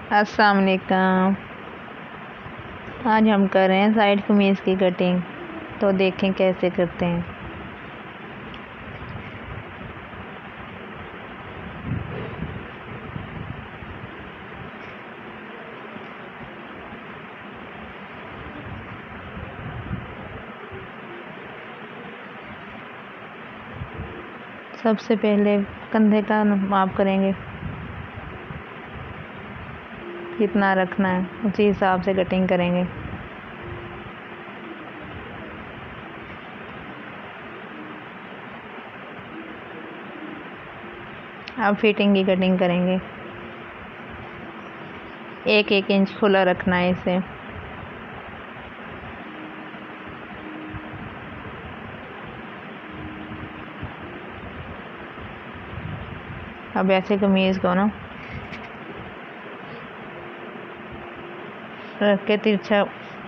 अस्सलाम वालेकुम। आज हम कर रहे हैं साइड कमीज़ की कटिंग, तो देखें कैसे करते हैं। सबसे पहले कंधे का माप करेंगे, कितना रखना है उसी हिसाब से कटिंग करेंगे। अब फिटिंग की कटिंग करेंगे। 1-1 इंच खुला रखना है इसे। अब ऐसे कमीज़ को ना रख के तिरछा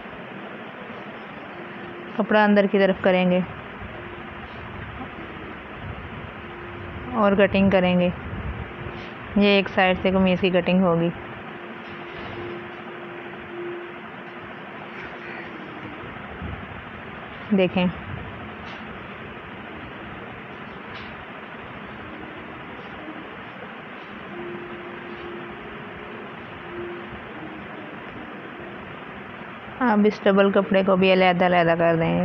कपड़ा अंदर की तरफ करेंगे और कटिंग करेंगे। ये एक साइड से कमीज़ की कटिंग होगी। देखें, अब इस डबल कपड़े को भी अलग-अलग कर देंगे।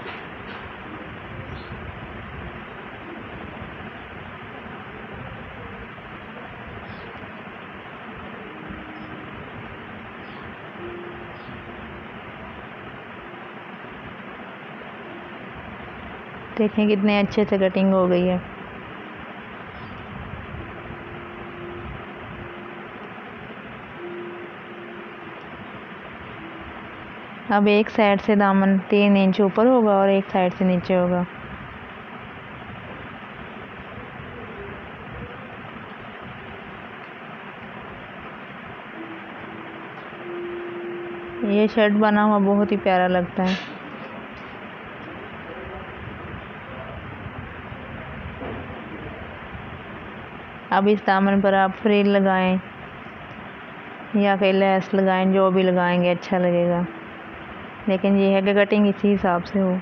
देखें कितने अच्छे से कटिंग हो गई है। अब एक साइड से दामन 3 इंच ऊपर होगा और एक साइड से नीचे होगा। ये शर्ट बना हुआ बहुत ही प्यारा लगता है। अब इस दामन पर आप फ्रिल लगाएं या फिर लेस लगाएं, जो भी लगाएंगे अच्छा लगेगा, लेकिन ये है कि कटिंग इसी हिसाब से हो।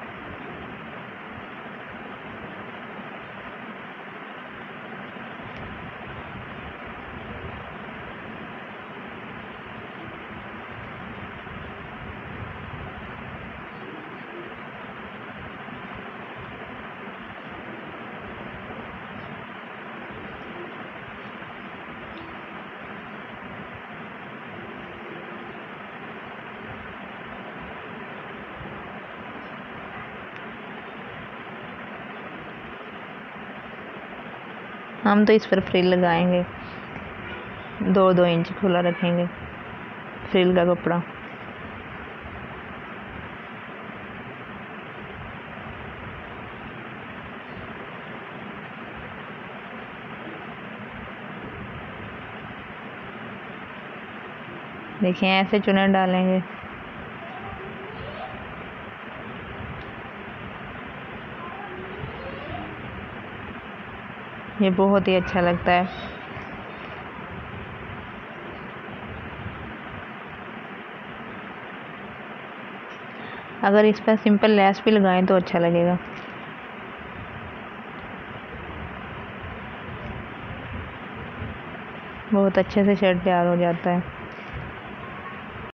हम तो इस पर फ्रिल लगाएंगे, 2-2 इंच खुला रखेंगे फ्रिल का कपड़ा। देखिए ऐसे चुने डालेंगे। ये बहुत ही अच्छा लगता है। अगर इस पर सिंपल लेस भी लगाएं तो अच्छा लगेगा। बहुत अच्छे से शर्ट तैयार हो जाता है।